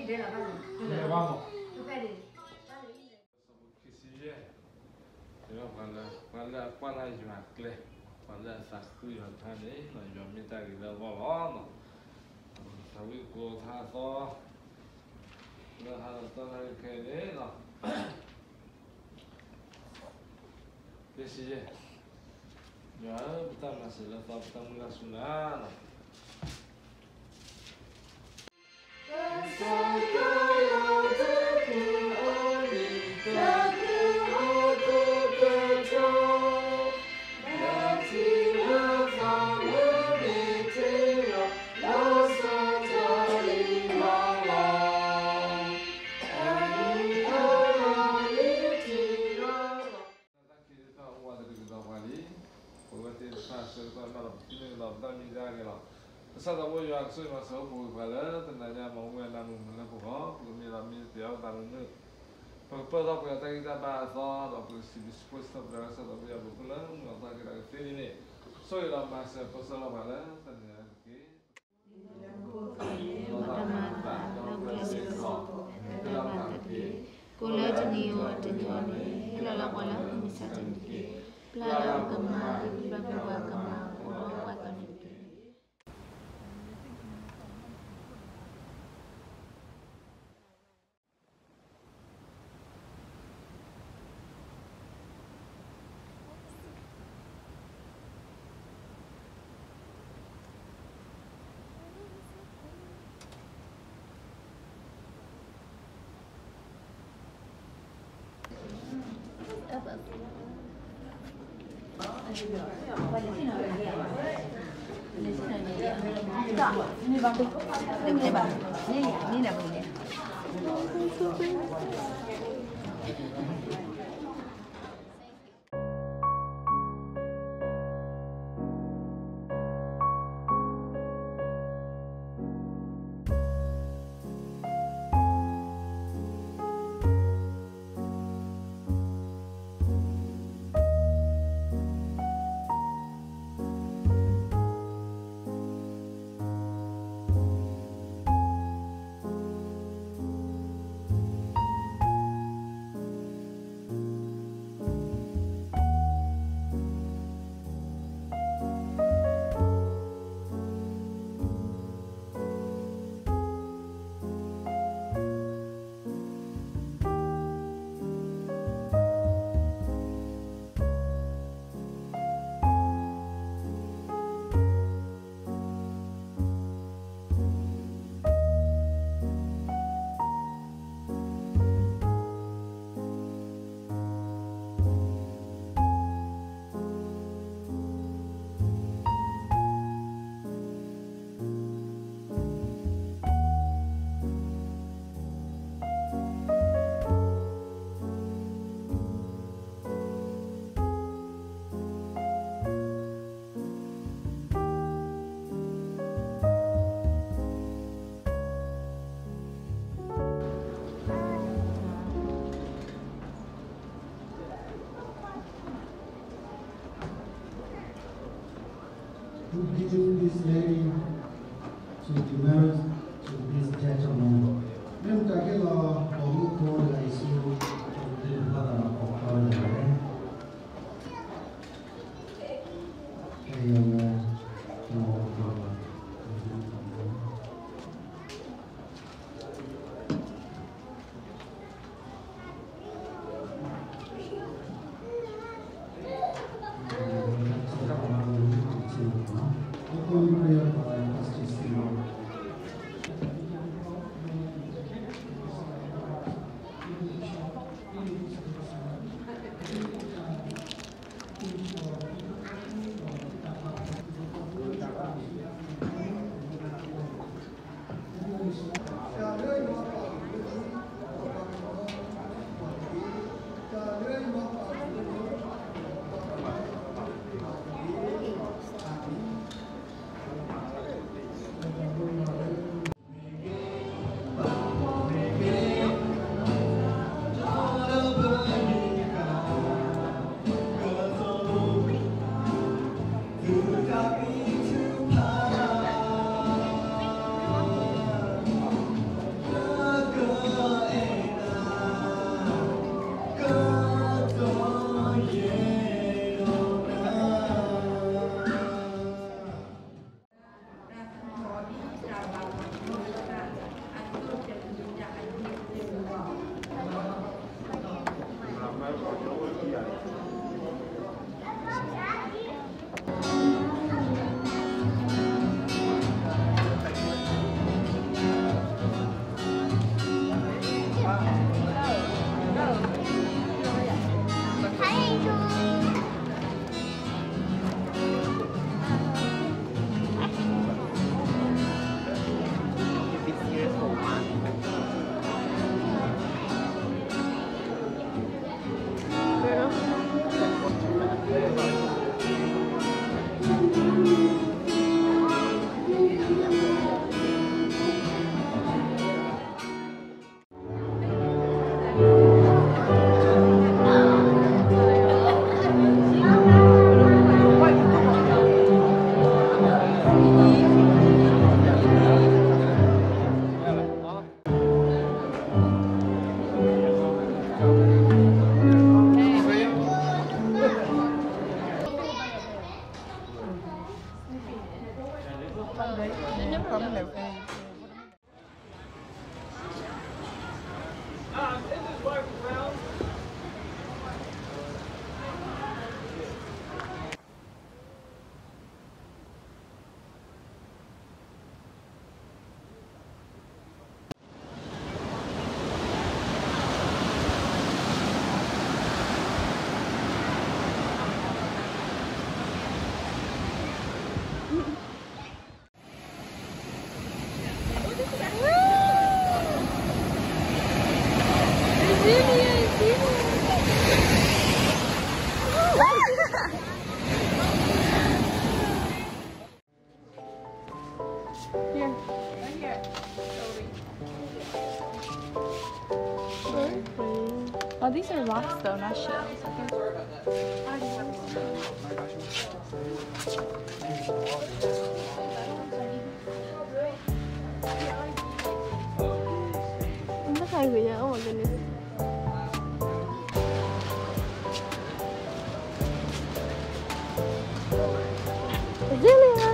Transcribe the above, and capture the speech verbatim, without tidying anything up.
Dove vamo? Che si è? Però quando quando quando hai macle, quando sa qui non tane, non io mi dai da volano. Sawi ko tha so. Lo ha to na ke ne no. Che si è? Ya, betul masih lah, betul mula sunnah. Sada wo yo aksoi ma so bu pala tenanya mau ngana mu na bu ho lu mi la mi dia ta lu ne pa pa da ko ta ta ba so da ko si disposto da sa da ya bu la no ta que la fe ni so yo la ma sa pa so la pala tenanya ke Kola jeni o jeni o ni la la kola misa jeni plala kama ibaba kama ko wa ta ni apa? Ini bang, ini bang, ini ini dah boleh. To give this lady to the marriage to this gentleman. Même ta que la pour pour la ici de la pour la et on Văn đấy. Không được. Oh, these are rocks though, not shells. Look how we are. Oh my goodness. Azealia!